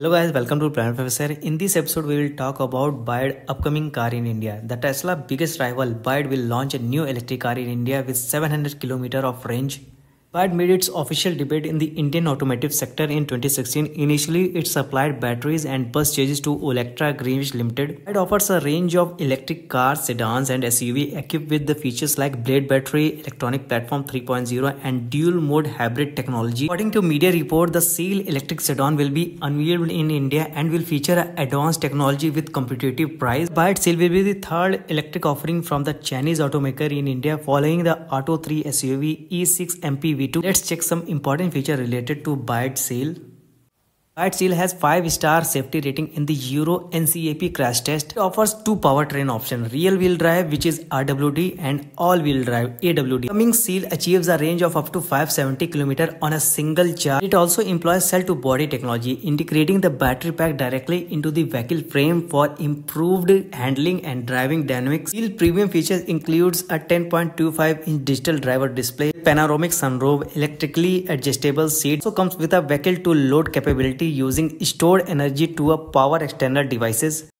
Hello guys, welcome to Planet Professor. In this episode, we will talk about BYD upcoming car in India. The Tesla biggest rival, BYD, will launch a new electric car in India with 700 km of range. BYD made its official debut in the Indian automotive sector in 2016. Initially, it supplied batteries and bus chassis to Olectra Greenwich Limited. BYD offers a range of electric cars, sedans and SUV equipped with the features like Blade battery, electronic platform 3.0 and dual mode hybrid technology. According to media report, the Seal electric sedan will be unveiled in India and will feature advanced technology with competitive price. BYD Seal will be the third electric offering from the Chinese automaker in India following the Auto 3 SUV E6 MPV. Let's check some important feature related to BYD Seal. BYD Seal has 5-star safety rating in the Euro NCAP crash test. It offers two powertrain options, rear wheel drive which is RWD and all wheel drive AWD. Coming Seal achieves a range of up to 570 km on a single charge. It also employs cell to body technology, integrating the battery pack directly into the vehicle frame for improved handling and driving dynamics. Seal premium features includes a 10.25-inch digital driver display, panoramic sunroof, electrically adjustable seat. Also comes with a vehicle to load capability using stored energy to a power external devices.